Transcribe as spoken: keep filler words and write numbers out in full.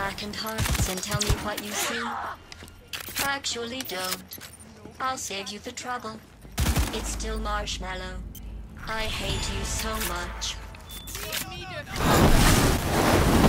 blackened hearts and tell me what you see. Actually don't. I'll save you the trouble. It's still Marshmallow. I hate you so much.